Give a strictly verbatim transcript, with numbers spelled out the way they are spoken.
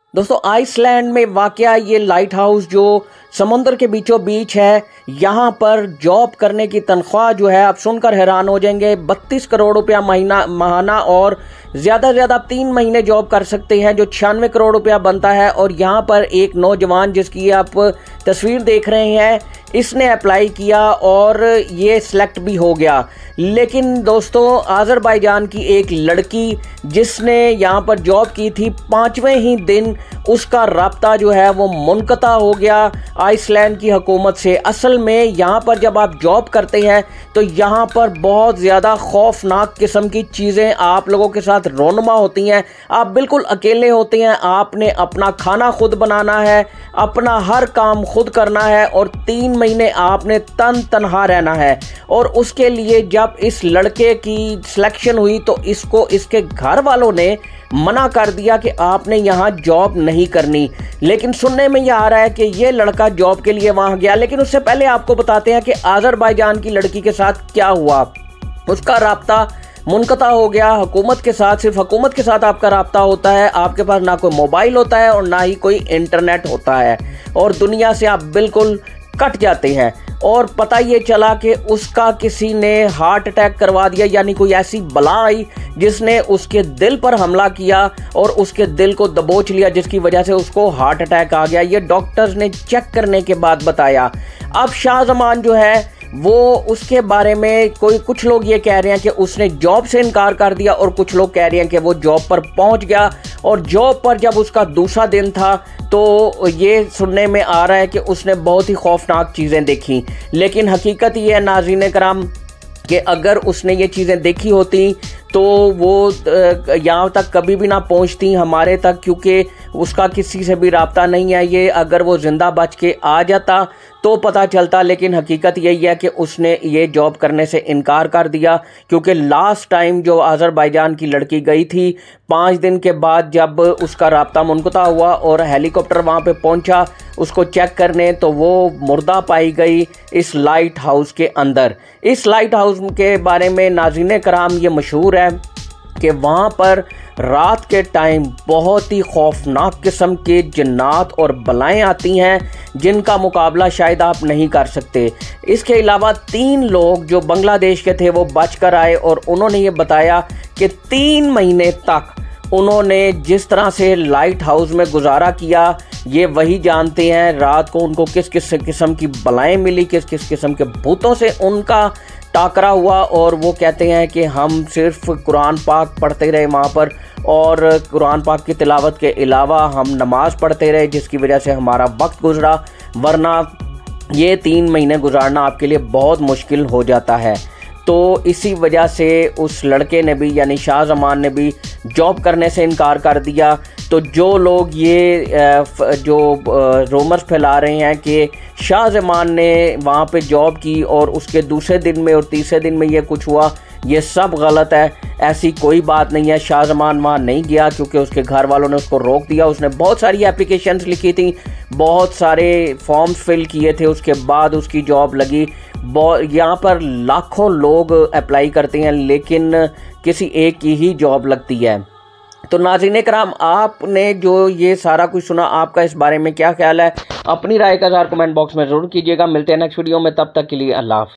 दोस्तों आइसलैंड में वाकया ये लाइट हाउस जो समुद्र के बीचों बीच है, यहाँ पर जॉब करने की तनख्वाह जो है आप सुनकर हैरान हो जाएंगे। बत्तीस करोड़ रुपया महीना माहाना और ज़्यादा से ज़्यादा आप तीन महीने जॉब कर सकते हैं, जो छियानवे करोड़ रुपया बनता है। और यहाँ पर एक नौजवान जिसकी आप तस्वीर देख रहे हैं, इसने अप्लाई किया और ये सिलेक्ट भी हो गया। लेकिन दोस्तों अज़रबैजान की एक लड़की जिसने यहाँ पर जॉब की थी, पाँचवें ही दिन उसका राब्ता जो है वो मुनक़ता हो गया आइसलैंड की हुकूमत से। असल में यहाँ पर जब आप जॉब करते हैं तो यहाँ पर बहुत ज़्यादा खौफनाक किस्म की चीज़ें आप लोगों के साथ रोनुमा होती हैं। आप बिल्कुल अकेले होते हैं, आपने अपना खाना खुद बनाना है, अपना हर काम खुद करना है और तीन महीने आपने तन तनहा रहना है। और उसके लिए जब इस लड़के की सिलेक्शन हुई तो इसको इसके घर वालों ने मना कर दिया कि आपने यहाँ जॉब नहीं करनी। लेकिन सुनने में यह आ रहा है कि ये लड़का जॉब के लिए वहाँ गया। लेकिन उससे पहले आपको बताते हैं कि अज़रबैजान की लड़की के साथ क्या हुआ। उसका राब्ता मुनक़ता हो गया हुकूमत के साथ। सिर्फ हुकूमत के साथ आपका राब्ता होता है, आपके पास ना कोई मोबाइल होता है और ना ही कोई इंटरनेट होता है और दुनिया से आप बिल्कुल कट जाते हैं। और पता ये चला कि उसका किसी ने हार्ट अटैक करवा दिया, यानी कोई ऐसी बला आई जिसने उसके दिल पर हमला किया और उसके दिल को दबोच लिया, जिसकी वजह से उसको हार्ट अटैक आ गया। ये डॉक्टर्स ने चेक करने के बाद बताया। अब शाहजमान जो है वो उसके बारे में कोई कुछ लोग ये कह रहे हैं कि उसने जॉब से इनकार कर दिया और कुछ लोग कह रहे हैं कि वो जॉब पर पहुंच गया। और जॉब पर जब उसका दूसरा दिन था तो ये सुनने में आ रहा है कि उसने बहुत ही खौफनाक चीज़ें देखी। लेकिन हकीकत ये है नाज़रीन कराम कि अगर उसने ये चीज़ें देखी होती तो वो यहाँ तक कभी भी ना पहुँचती हमारे तक, क्योंकि उसका किसी से भी राब्ता नहीं है। ये अगर वो ज़िंदा बच के आ जाता तो पता चलता। लेकिन हकीकत यही है कि उसने ये जॉब करने से इनकार कर दिया, क्योंकि लास्ट टाइम जो अज़रबैजान की लड़की गई थी, पाँच दिन के बाद जब उसका राब्ता मुनक़ता हुआ और हेलीकॉप्टर वहाँ पे पहुँचा उसको चेक करने, तो वो मुर्दा पाई गई इस लाइट हाउस के अंदर। इस लाइट हाउस के बारे में नाज़रीन कराम ये मशहूर है कि वहाँ पर रात के टाइम बहुत ही खौफनाक किस्म के जिन्नात और बलाएं आती हैं, जिनका मुकाबला शायद आप नहीं कर सकते। इसके अलावा तीन लोग जो बांग्लादेश के थे वो बच कर आए और उन्होंने ये बताया कि तीन महीने तक उन्होंने जिस तरह से लाइट हाउस में गुजारा किया, ये वही जानते हैं। रात को उनको किस किस किस्म की बलाएं मिली, किस किस किस्म के भूतों से उनका टाकरा हुआ। और वो कहते हैं कि हम सिर्फ कुरान पाक पढ़ते रहे वहाँ पर और कुरान पाक की तिलावत के अलावा हम नमाज़ पढ़ते रहे, जिसकी वजह से हमारा वक्त गुजरा, वरना ये तीन महीने गुजारना आपके लिए बहुत मुश्किल हो जाता है। तो इसी वजह से उस लड़के ने भी यानी शाहजमान ने भी जॉब करने से इनकार कर दिया। तो जो लोग ये जो रूमर्स फैला रहे हैं कि शाहजमान ने वहाँ पे जॉब की और उसके दूसरे दिन में और तीसरे दिन में ये कुछ हुआ, ये सब गलत है। ऐसी कोई बात नहीं है। शाहजमान वहाँ नहीं गया क्योंकि उसके घर वालों ने उसको रोक दिया। उसने बहुत सारी एप्लीकेशंस लिखी थी, बहुत सारे फॉर्म्स फिल किए थे, उसके बाद उसकी जॉब लगी। यहाँ पर लाखों लोग अप्लाई करते हैं लेकिन किसी एक की ही जॉब लगती है। तो नाज़रीन कराम, आपने जो ये सारा कुछ सुना, आपका इस बारे में क्या ख्याल है? अपनी राय का ज़रूर कमेंट बॉक्स में ज़रूर कीजिएगा। मिलते हैं नेक्स्ट वीडियो में, तब तक के लिए अल्लाह हाफ़िज़।